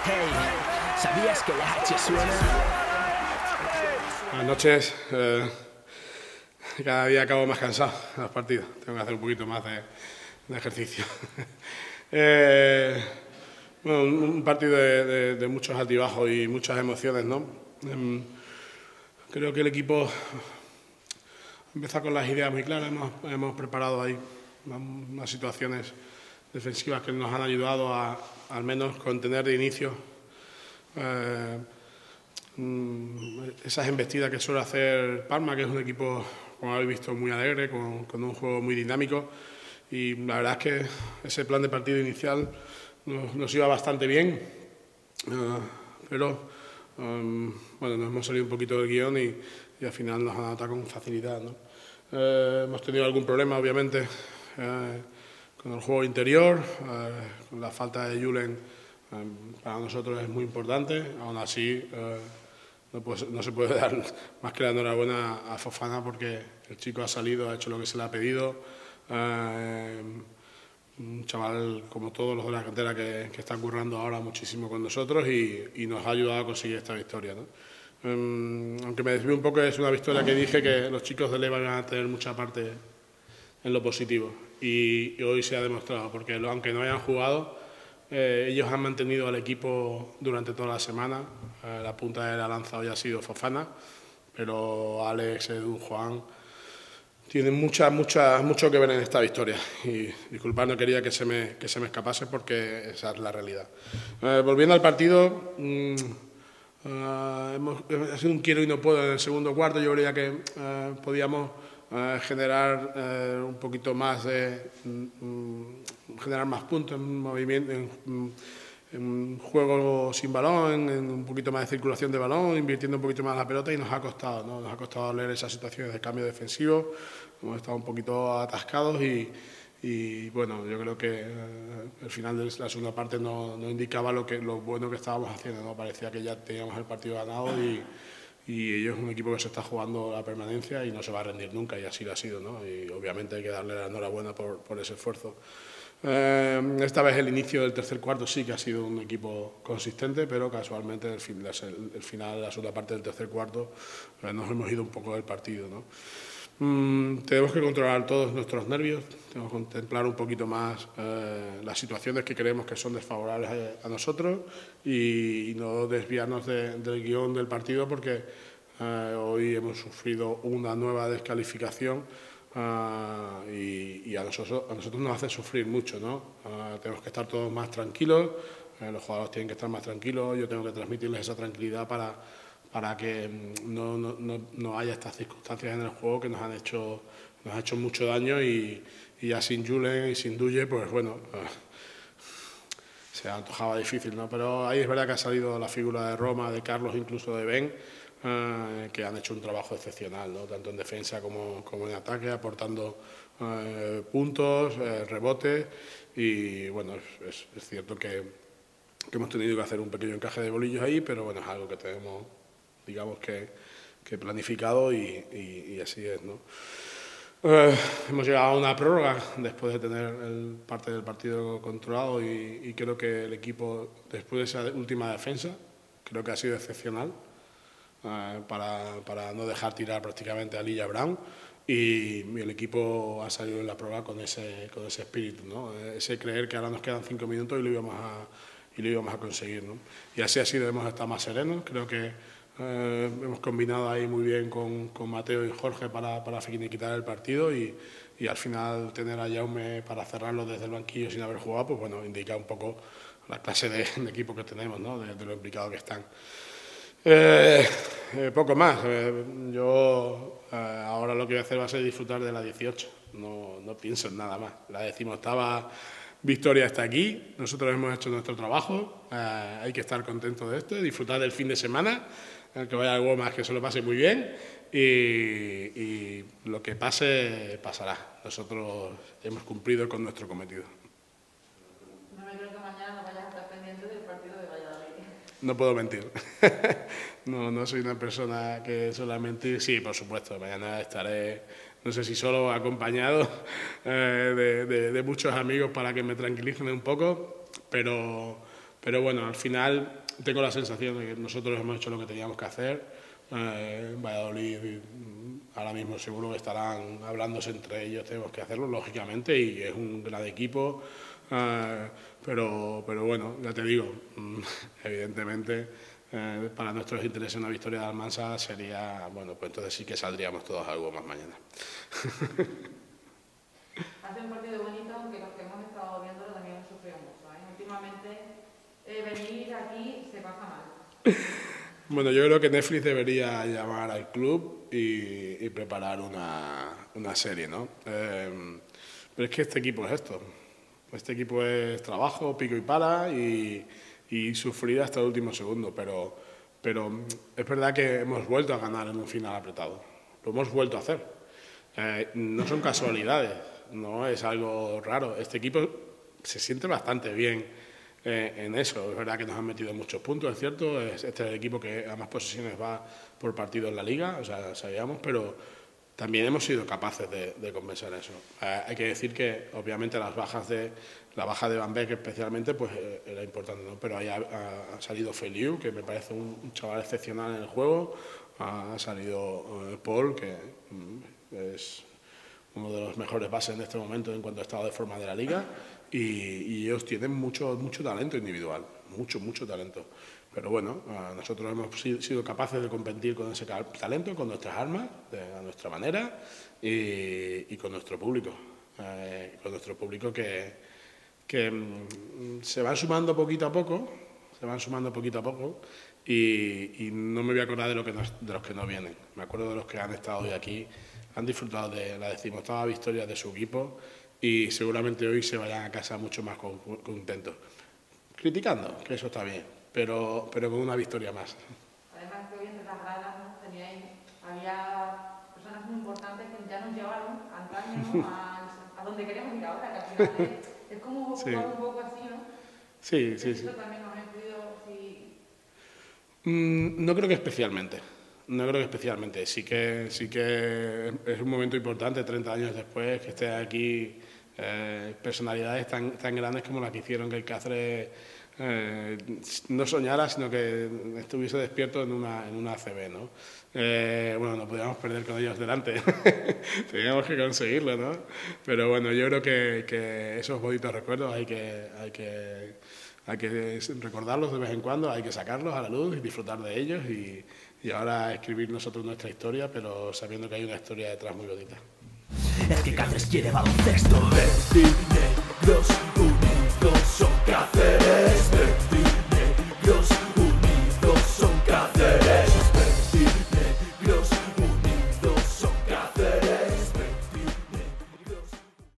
Hey, ¿sabías que la H suena? Buenas noches. Cada día acabo más cansado en los partidos. Tengo que hacer un poquito más de ejercicio. Bueno, un partido de muchos altibajos y muchas emociones, ¿no? Creo que el equipo empieza con las ideas muy claras. Hemos preparado ahí unas situaciones defensivas que nos han ayudado a al menos contener de inicio esas embestidas que suele hacer Palma, que es un equipo, como habéis visto, muy alegre, con un juego muy dinámico, y la verdad es que ese plan de partido inicial nos iba bastante bien, pero bueno, nos hemos salido un poquito del guión y al final nos han atacado con facilidad, ¿no? Hemos tenido algún problema, obviamente, con el juego interior, con la falta de Julen. Para nosotros es muy importante. Aún así, no se puede dar más que la enhorabuena a Fofana, porque el chico ha salido, ha hecho lo que se le ha pedido. Un chaval como todos los de la cantera que está currando ahora muchísimo con nosotros y nos ha ayudado a conseguir esta victoria, ¿no? Aunque me desvío un poco, es una victoria que dije que los chicos de Leva van a tener mucha parte en lo positivo, y hoy se ha demostrado, porque aunque no hayan jugado, ellos han mantenido al equipo durante toda la semana. La punta de la lanza hoy ha sido Fofana, pero Alex, Edu, Juan tienen mucho que ver en esta victoria, y disculpad, no quería que se me escapase, porque esa es la realidad. Volviendo al partido, ha sido un quiero y no puedo en el segundo cuarto. Yo creía que podíamos generar un poquito más generar más puntos en movimiento, en juego sin balón, en un poquito más de circulación de balón, invirtiendo un poquito más la pelota, y nos ha costado, ¿no? Nos ha costado leer esas situaciones de cambio defensivo. Hemos estado un poquito atascados y bueno, yo creo que el final de la segunda parte no indicaba lo bueno que estábamos haciendo, ¿no? Parecía que ya teníamos el partido ganado, y ellos es un equipo que se está jugando la permanencia y no se va a rendir nunca, y así lo ha sido, ¿no? Y obviamente hay que darle la enhorabuena por ese esfuerzo. Esta vez el inicio del tercer cuarto sí que ha sido un equipo consistente, pero casualmente el final, la segunda parte del tercer cuarto, nos hemos ido un poco del partido, ¿no? Tenemos que controlar todos nuestros nervios, tenemos que contemplar un poquito más las situaciones que creemos que son desfavorables a nosotros, y no desviarnos del guión del partido, porque hoy hemos sufrido una nueva descalificación, y a nosotros nos hace sufrir mucho, ¿no? Tenemos que estar todos más tranquilos, los jugadores tienen que estar más tranquilos, yo tengo que transmitirles esa tranquilidad para que no haya estas circunstancias en el juego que nos ha hecho mucho daño, y ya sin Julen y sin Duye, pues bueno, se antojaba difícil, ¿no? Pero ahí es verdad que ha salido la figura de Roma, de Carlos, incluso de Ben, que han hecho un trabajo excepcional, ¿no? Tanto en defensa como en ataque, aportando puntos, rebotes, y bueno, es cierto que hemos tenido que hacer un pequeño encaje de bolillos ahí, pero bueno, es algo que tenemos, digamos que planificado, y así es, ¿no? Hemos llegado a una prórroga después de tener parte del partido controlado, y creo que el equipo, después de esa última defensa, creo que ha sido excepcional para no dejar tirar prácticamente a Lilla Brown, y el equipo ha salido en la prórroga con ese espíritu, ¿no? Ese creer que ahora nos quedan 5 minutos y lo íbamos a conseguir, ¿no? Y así ha sido. Hemos estado más serenos, creo que hemos combinado ahí muy bien con Mateo y Jorge para finiquitar el partido, y al final tener a Jaume para cerrarlo desde el banquillo sin haber jugado, pues bueno, indica un poco la clase de equipo que tenemos, ¿no? De lo implicados que están. Poco más. Yo ahora lo que voy a hacer va a ser disfrutar de la 18. No pienso en nada más. La 18ª victoria está aquí. Nosotros hemos hecho nuestro trabajo. Hay que estar contentos de esto, disfrutar del fin de semana, el que vaya al Womas, que se lo pase muy bien, y lo que pase, pasará. Nosotros hemos cumplido con nuestro cometido. No me creo que mañana no vayas a estar pendiente del partido de Valladolid. No puedo mentir. No soy una persona que suele mentir. Sí, por supuesto, mañana estaré, no sé si solo, acompañado de muchos amigos para que me tranquilicen un poco, pero pero bueno, al final tengo la sensación de que nosotros hemos hecho lo que teníamos que hacer. Valladolid ahora mismo seguro que estarán hablándose entre ellos, tenemos que hacerlo lógicamente, y es un gran equipo, pero bueno, ya te digo, evidentemente para nuestros intereses una victoria de Almansa sería, bueno, pues entonces sí que saldríamos todos algo más mañana. Hace un partido bonito, aunque los que hemos estado viéndolo también hemos sufrido mucho, ¿eh? Últimamente venir aquí se pasa mal. Bueno, yo creo que Netflix debería llamar al club y preparar una serie, ¿no? Pero es que este equipo es esto. Este equipo es trabajo, pico y pala y sufrir hasta el último segundo. Pero es verdad que hemos vuelto a ganar en un final apretado. Lo hemos vuelto a hacer. No son casualidades, no es algo raro. Este equipo se siente bastante bien en eso. Es verdad que nos han metido muchos puntos, es cierto. Este es el equipo que a más posesiones va por partido en la Liga, o sea, sabíamos, pero también hemos sido capaces de compensar eso. Hay que decir que, obviamente, la baja de Van Beek especialmente, pues era importante, ¿no? Pero ahí ha salido Feliu, que me parece un chaval excepcional en el juego. Ha salido Paul, que es uno de los mejores bases en este momento en cuanto a estado de forma de la Liga. Y ellos tienen mucho talento individual, mucho talento. Pero bueno, nosotros hemos sido capaces de competir con ese talento, con nuestras armas, a nuestra manera y con nuestro público. Que se van sumando poquito a poco, y no me voy a acordar de los que no vienen. Me acuerdo de los que han estado hoy aquí, han disfrutado de la 18ª victoria de su equipo y seguramente hoy se vayan a casa mucho más contentos. Criticando, que eso está bien, pero con una victoria más. Además que hoy entre las gradas, ¿no? Había personas muy importantes que ya nos llevaron antaño, ¿no? a donde queremos ir ahora, que al final es como jugar un poco así, ¿no? Sí. Eso también nos ha influido, sí. No creo que especialmente. Sí que es un momento importante, 30 años después, que esté aquí personalidades tan grandes como la que hicieron que el Cáceres no soñara, sino que estuviese despierto en una ACB, ¿no? Bueno, no podíamos perder con ellos delante, teníamos que conseguirlo, ¿no? Pero bueno, yo creo que esos bonitos recuerdos hay que recordarlos de vez en cuando, hay que sacarlos a la luz y disfrutar de ellos y ahora escribir nosotros nuestra historia, pero sabiendo que hay una historia detrás muy bonita. Es que Cáceres quiere baloncesto. Negros,